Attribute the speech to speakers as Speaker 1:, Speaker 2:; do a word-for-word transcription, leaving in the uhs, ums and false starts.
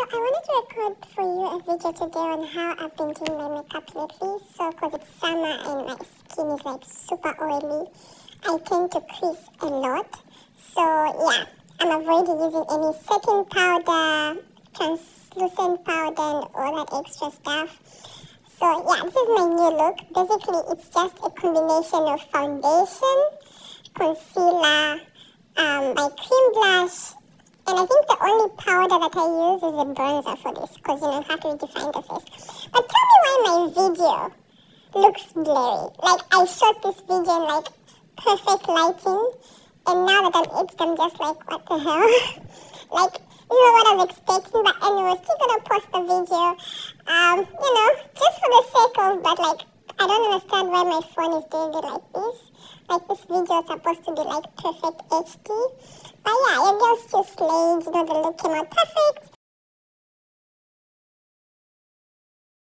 Speaker 1: I wanted to record for you a video today on how I've been doing my makeup lately. So, because it's summer and my skin is like super oily, I tend to crease a lot. So, yeah, I'm avoiding using any setting powder, translucent powder, and all that extra stuff. So, yeah, this is my new look. Basically, it's just a combination of foundation, concealer, um, my cream blush, and I think the only powder that I use is a bronzer for this, because, you know, I have to redefine the face. But tell me why my video looks blurry. Like, I shot this video in, like, perfect lighting, and now that I'm edged, I'm just like, what the hell? Like, this is what I was expecting, but anyway, we're still gonna post the video. Um, you know, just for the sake of, but, like, I don't understand why my phone is doing it like this. Like, this video is supposed to be, like, perfect H D. But yeah, your girl still slayed, you know, the look came out perfect.